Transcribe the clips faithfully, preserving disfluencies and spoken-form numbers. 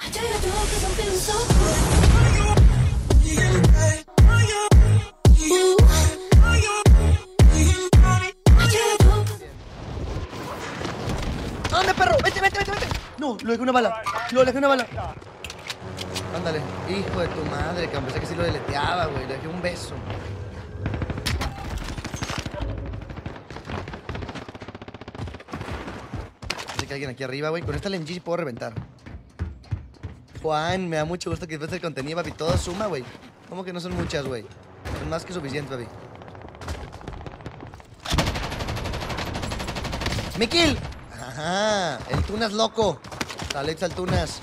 ¿Dónde, perro? Vete, vete, vete, vete. No, lo dejé una bala. Lo dejé una bala. Ándale. Hijo de tu madre, que pensé que sí lo deleteaba, güey. Le dejé un beso. Sé que alguien aquí arriba, güey. Con esta L M G sí puedo reventar. Juan, me da mucho gusto que después del contenido, papi. Todo suma, güey. ¿Cómo que no son muchas, güey? Son más que suficiente, papi. ¡Mikil! Ajá, el Tunas loco. Alex al Tunas.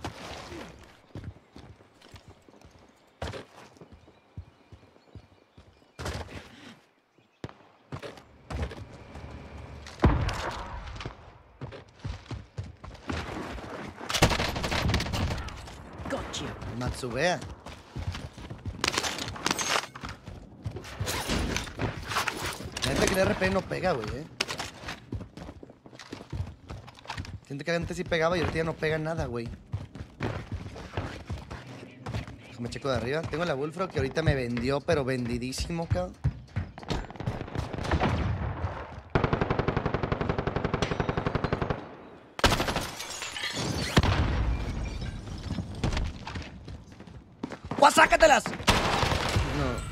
Gotcha. Matsubea. La neta que el R P no pega, güey, eh. Siento que antes sí pegaba y ahorita ya no pega nada, güey. Déjame checo de arriba. Tengo la Bullfrog que ahorita me vendió, pero vendidísimo, cabrón. ¡Guau, sácatelas! No.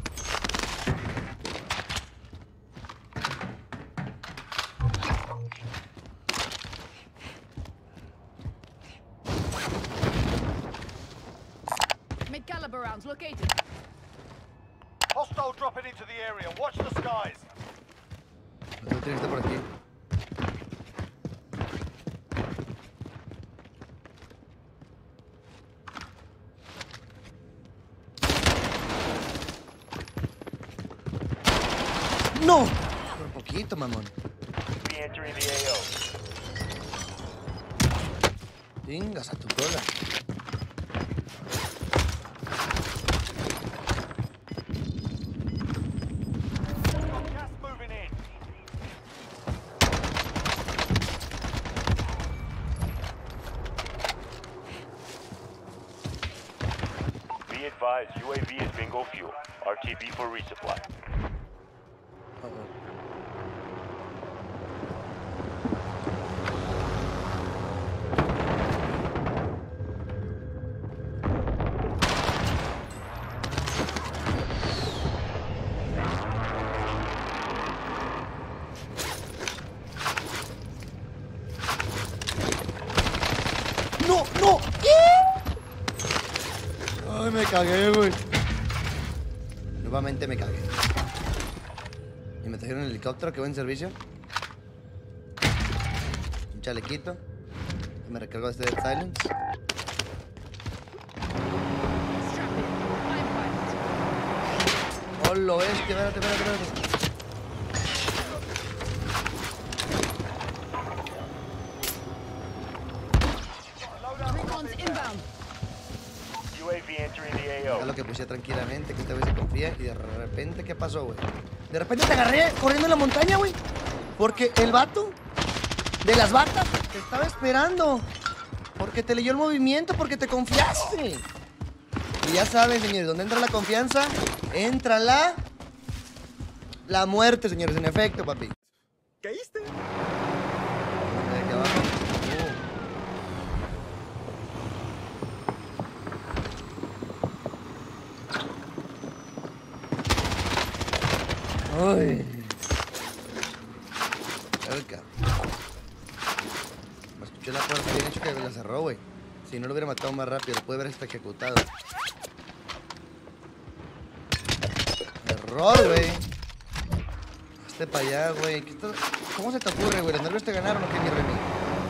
Mid-caliber rounds located. Hostile dropping into the area. Watch the skies. Lo tengo que estar por aquí. ¡No! Por poquito, mamón. Re-entering the A O. Vengas a tu cola. Gas moving in. Be advised, U A V is bingo fuel. R T B for resupply. Uh-oh. ¡No! ¡No! ¡Ay, me cagué, güey! Nuevamente me cagué. Y me trajeron el helicóptero, qué buen servicio. Un chalequito. Me recargo de este Dead Silence. Strap in. I'm pilot. ¡Oh, lo bestia! Espérate, espérate, espérate. Recon's inbound. U A V entering the A Era O. lo que puse tranquilamente, que esta vez se confía. Y de repente, ¿qué pasó, güey? De repente te agarré corriendo en la montaña, güey. Porque el vato de las batas te estaba esperando. Porque te leyó el movimiento, porque te confiaste. Y ya saben, señores, ¿dónde entra la confianza? Entra la... La muerte, señores, en efecto, papi. ¿Caíste? Aquí abajo. Uh. Uy. Cerca. Me escuché la puerta, bien hecho que la cerró, güey. Si no lo hubiera matado más rápido, lo puede haber hasta ejecutado. Error, güey. Hazte para allá, güey. ¿Qué estás- ¿Cómo se te ocurre, güey? ¿Los nervios te ganaron o qué, mi Remy?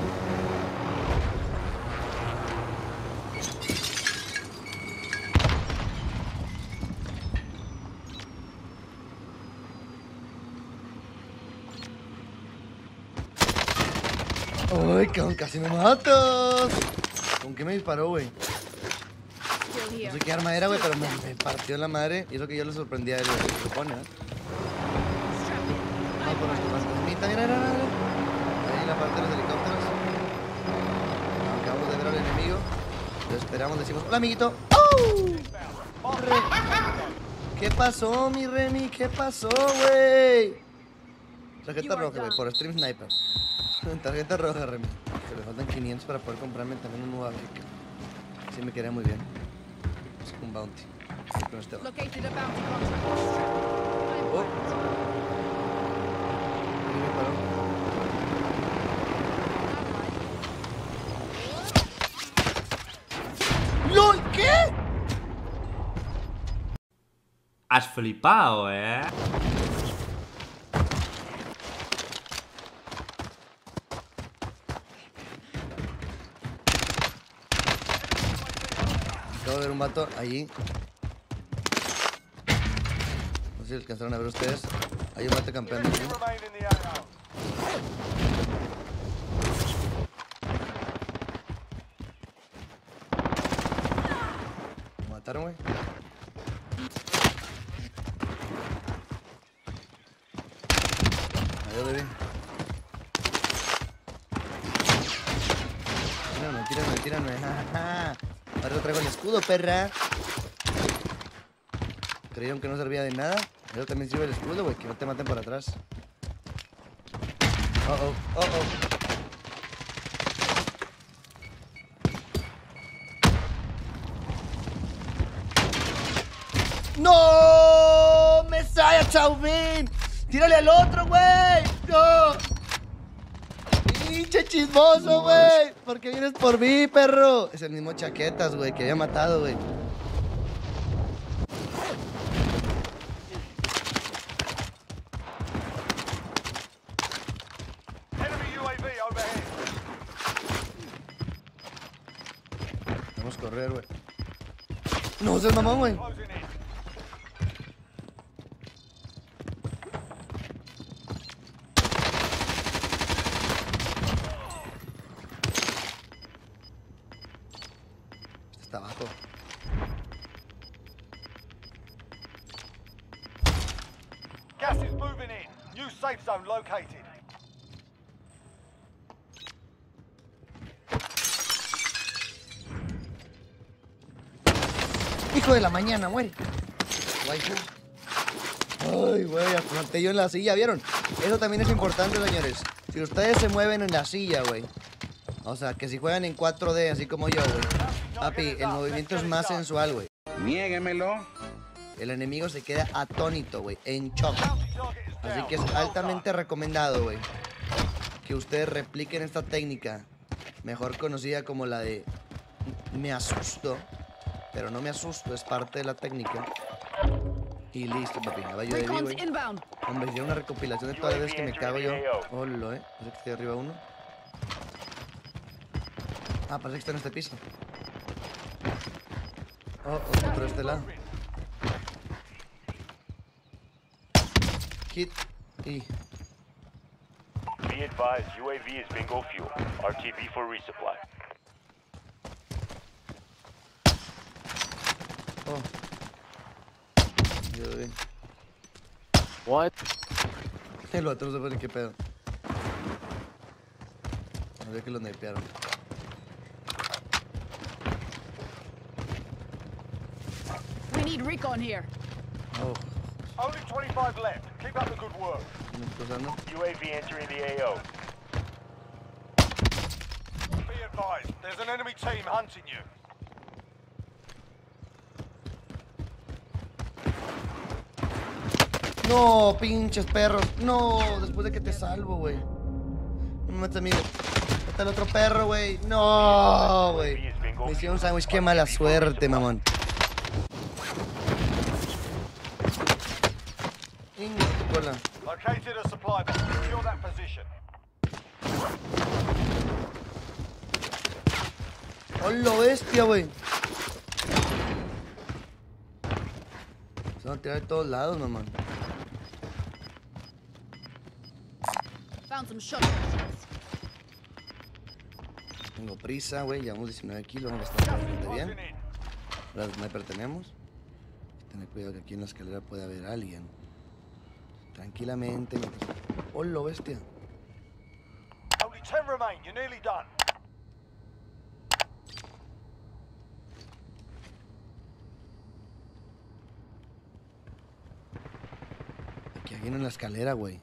Ay, cabrón, casi me matas. ¿Con qué me disparó, güey? Still No here. sé qué arma era, güey, pero me, me partió la madre. Y eso que yo le sorprendí a él, güey. Se supone, ¿eh? Strap in. Vamos I'm por nuestro pilot. fantasmita, mira, mira, mira. Ahí la parte de los helicópteros. Acabamos de ver al enemigo. esperamos, decimos, hola amiguito. ¡Oh! Re- ¿Qué pasó, mi Remy? ¿Qué pasó, güey? Tarjeta roja, güey, por Stream Sniper. Tarjeta roja, Remy. Que me faltan quinientos para poder comprarme también un nuevo Africa. Sí, me quedaría muy bien. Es un bounty. Sí, con este va. Located a bounty contract. Strap in. I'm Oh. pilot. Ahí me paró. ¡Lol! ¿Qué? Has flipado, eh. Acabo de ver un vato allí. No sé si alcanzaron a ver ustedes. Hay un vato campeando aquí. Remain in the A O. Lo mataron, güey. Adiós, bebé. Tírame, tírame, tírame. Jajaja. Ahora te traigo el escudo, perra. Creyeron que no servía de nada. Yo también sirve el escudo, güey. Que no te maten por atrás. Oh, oh, oh, oh. ¡No! ¡Mesaya Chauvin! ¡Tírale al otro, güey! ¡No! ¡Pinche chismoso, güey! ¿Por qué vienes por mí, perro? Es el mismo Chaquetas, güey, que había matado, güey. Enemy U A V overhead. Vamos a correr, güey. No, seas mamón, güey. Closing in. Este está abajo. Gas is moving in. New safe zone located. Hijo de la mañana, muere. Guay. Ay, güey, afronté yo en la silla, ¿vieron? Eso también es importante, señores. Si ustedes se mueven en la silla, güey. O sea, que si juegan en cuatro D, así como yo, güey. Papi, el movimiento es más sensual, güey. Niéguemelo. El enemigo se queda atónito, güey, en shock. Bounty target is Así down. que es Well altamente recomendado, güey, que ustedes repliquen esta técnica, mejor conocida como la de me asusto, pero no me asusto, es parte de la técnica. Y listo, papi, ya va yo de Recon's güey. inbound. Hombre, hicieron una recopilación de todas las veces que me cago yo. Hola, eh. Parece que estoy arriba uno. Ah, parece que está en este piso. Oh, otro por este lado. Hit y Be advised, U A V is bingo fuel. R T B for resupply. oh. Yo bien. What? El otro no se pone qué pedo. No sé que lo napearon. We need recon here. Oh, Only twenty-five left. Keep up the good work. me estoy cruzando. U A V entering the A O. Be advised, there's an enemy team hunting you. No, pinches perros. No, después de que te salvo, güey. No me mates, amigo. Está el otro perro, güey. No, güey. Me hicieron un sándwich. Qué mala suerte, mamón. Inga, tu cola. Located a supply box. Secure that position. ¡Hola, bestia, güey! Se van a tirar de todos lados, mamón. Found some shotgun shells. Tengo prisa, güey. Llevamos diecinueve kilos. Vamos a estar bastante Closing bien. in. Ahora sniper tenemos. Tener cuidado que aquí en la escalera puede haber alguien. Tranquilamente. Mientras... ¡Hola, bestia! Only ten remain. You're nearly done. Aquí hay uno en la escalera, güey.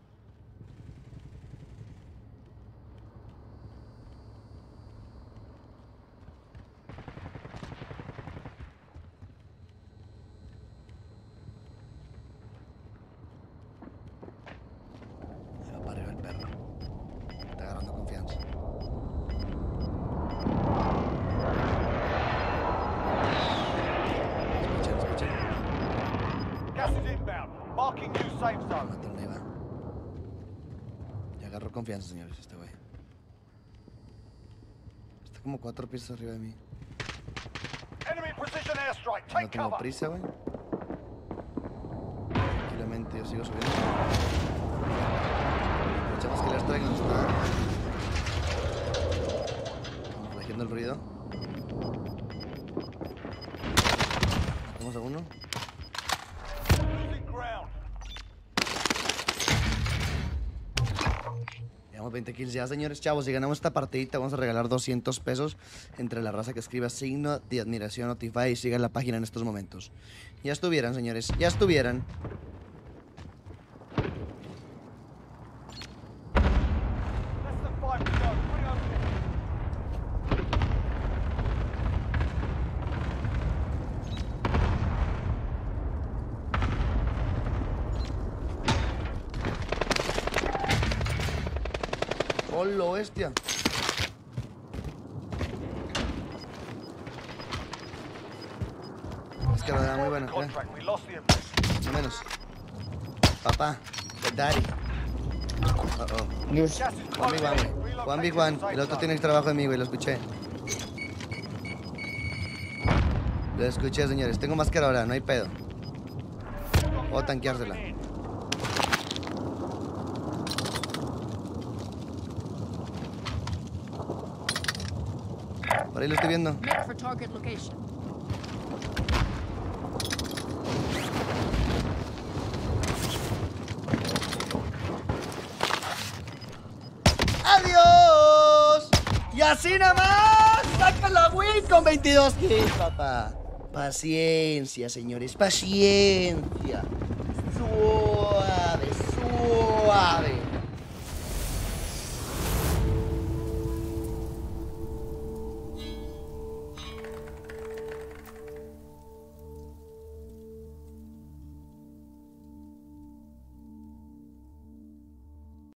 Ahí va para arriba el perro. Está agarrando confianza. Escuchen, escuchen. Gas is inbound. Marking new safe zone. Mátalo, ahí va. Ya agarró confianza, señores, este güey. Está como cuatro pisos arriba de mí. Enemy precision airstrike. No Take tengo cover. prisa, güey. Tranquilamente yo sigo subiendo. Aprovechamos que el airstrike nos está... Corrigiendo el ruido. Matamos a uno. Losing ground. Llevamos veinte kills ya, señores. Chavos, si ganamos esta partidita, vamos a regalar doscientos pesos entre la raza que escriba signo de admiración Notify y siga la página en estos momentos. Ya estuvieran, señores. Ya estuvieran. Less than five to go. Bring over. ¡Hola, bestia! Es que verdad, muy buena. ¿eh? Contract. We lost the objective. No menos. Papá. The daddy. Uh oh. Gas is Juan Big One, closing. güey. Juan Relocating Big to One. safe El otro zone. tiene el trabajo de mí, güey. Lo escuché. Lo escuché, señores. Tengo máscara ahora. No hay pedo. Puedo tanqueársela. Por ahí lo estoy viendo. Make for target location. ¡Adiós! Y así nada más. Saca la win con veintidós kills, papá. Paciencia, señores. Paciencia. Suave, suave.